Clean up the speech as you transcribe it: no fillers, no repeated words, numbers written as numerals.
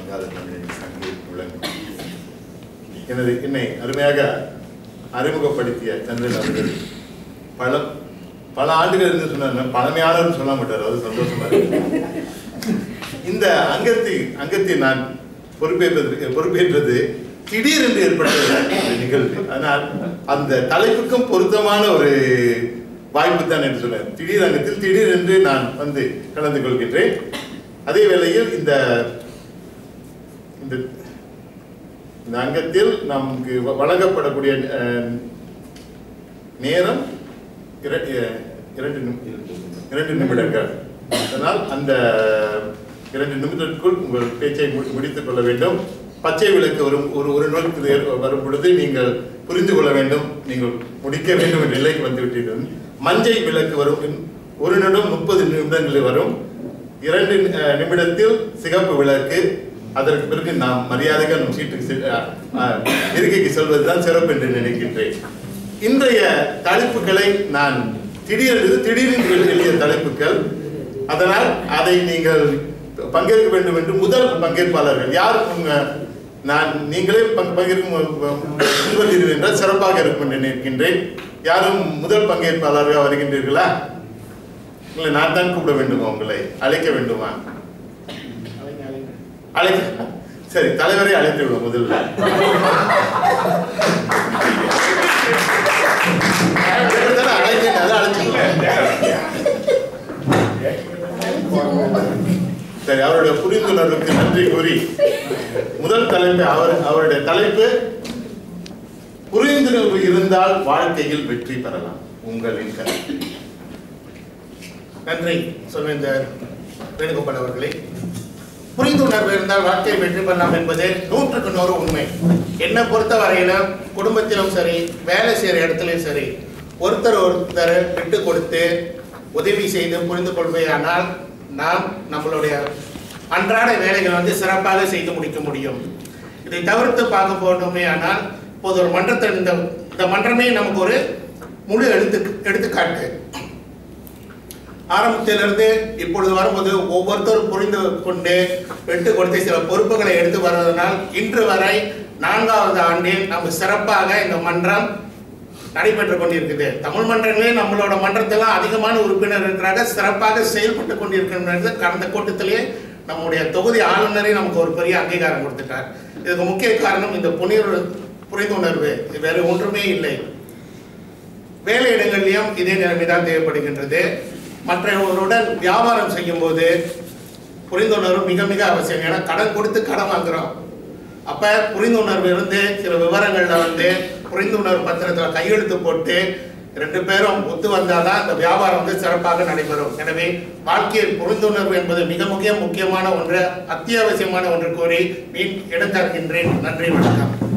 மங்காத தமிழின் சங்கு முழங்கும். என்னை அருமையாக அறிமுகப்படுத்திய சந்திரன் அவர்கள் பல ஆண்டுகள் இருந்து சொன்னார். பழமையாளர் சொல்ல மாட்டார், அது சந்தோஷமா இருக்கு. இந்த அங்கத்தை நான் பொறுப்பேற்றது திடீரென்று ஏற்பட்ட நிகழ்வு. அதனால் அந்த தலைப்புக்கும் பொருத்தமான ஒரு வாய்ப்பு தான் என்று சொன்னார். திடீர் அங்கத்தில் திடீரென்று நான் வந்து கலந்து கொள்கின்றேன். அதே வேளையில் இந்த அங்கத்தில் நமக்கு வழங்கப்படக்கூடிய நேரம் 2 நிமிடங்கள். அதனால் அந்த 2 நிமிடத்திற்குள் உங்கள் பேச்சை முடித்துக் கொள்ள வேண்டும். பச்சை விளக்கு ஒரு நோக்கு வரும் பொழுது நீங்கள் புரிந்து கொள்ள வேண்டும், நீங்கள் முடிக்க வேண்டும் என்ற நிலைக்கு வந்துவிட்டீர்கள். மஞ்சை விளக்கு வரும் 1 நிமிடம் 30 நிமிடங்களில் வரும். 2 நிமிடத்தில் சிகப்பு விளக்கு. அதற்கு பிறகு நாம் மரியாதைக்கு நம் சீட்டுக்கு இருக்கைக்கு செல்வதுதான் சிறப்பு என்று நினைக்கின்றேன். இன்றைய தலைப்புகளை நான் திடீரென்று எழுதிய தலைப்புகள். அதனால் அதை நீங்கள் பங்கேற்க வேண்டும் என்று முதல் பங்கேற்பாளர்கள் யார் நீங்களே பங்கேற்கும் என்றால் சிறப்பாக இருக்கும் என்று நினைக்கின்றேன். யாரும் முதல் பங்கேற்பாளராக வருகின்றீர்களா? இல்லை, நான் தான் கூப்பிட வேண்டுமா? உங்களை அழைக்க வேண்டுமா? அழைக்க. சரி, தலைவரை அழைத்து விடுவோம். முதல்ல சரி, அவருடைய புரிந்துணர்வுக்கு நன்றி கூறி முதல் தலைப்பு அவருடைய தலைப்பு புரிந்துணர்வு இருந்தால் வாழ்க்கையில் வெற்றி பெறலாம். உங்களின் கருத்து. நன்றி சொல்வேந்தர் வேணுகோபால் அவர்களே. புரிந்துணர்வு இருந்தால் வாழ்க்கையை வெற்றி பெறலாம் என்பது 100க்கு 100 உண்மை. என்னை பொறுத்த வரையில குடும்பத்திலும் சரி, வேலை செய்கிற இடத்துலையும் சரி, ஒருத்தர் விட்டு கொடுத்து உதவி செய்து புரிந்து கொள்வையானால் நாம் நம்மளுடைய அன்றாட வேலைகள் வந்து சிறப்பாக செய்து முடிக்க முடியும். இதை தவிர்த்து பார்க்க போனோமே ஆனால் இப்போது ஒரு மன்றத்தில் இந்த மன்றமே நமக்கு ஒரு முழு எடுத்துக்காட்டு. ஆரம்பத்திலிருந்து இப்பொழுது வரும்போது ஒவ்வொருத்தரும் புரிந்து கொண்டு விட்டு கொடுத்து சில பொறுப்புகளை எடுத்து வருவதனால் இன்று வரை 4வது ஆண்டில் நம்ம சிறப்பாக இந்த மன்றம் நடைபெற்றுக் கொண்டிருக்குது. தமிழ் மன்றங்களே நம்மளோட மன்றத்தெல்லாம் அதிகமான உறுப்பினர் இருக்கிறாங்க, சிறப்பாக செயல்பட்டு கொண்டிருக்கின்றது. கடந்த கூட்டத்திலேயே நம்முடைய தொகுதி ஆளுநரே நமக்கு ஒரு பெரிய அங்கீகாரம் கொடுத்துட்டார். இதுக்கு முக்கிய காரணம் இந்த புரிந்துணர்வு, வேறு ஒன்றுமே இல்லை. வேலை இடங்கள்லையும் இதே நிலைமைதான் தேவைப்படுகின்றது. மற்றவர்களுடன் வியாபாரம் செய்யும் போது புரிந்துணர்வு மிக மிக அவசியம். ஏன்னா கடன் கொடுத்து கடன் வாங்குறோம். அப்ப புரிந்துணர்வு இருந்து சில விவரங்கள்ல வந்து புரிந்துணர்வு பத்திரத்தில் கையெழுத்து போட்டு 2 பேரும் ஒத்து வந்தாதான் இந்த வியாபாரம் வந்து சிறப்பாக நடைபெறும். எனவே வாழ்க்கையில் புரிந்துணர்வு என்பது மிக முக்கியமான ஒன்று, அத்தியாவசியமான ஒன்று கூறி இடம் தருகின்றேன். நன்றி, வணக்கம்.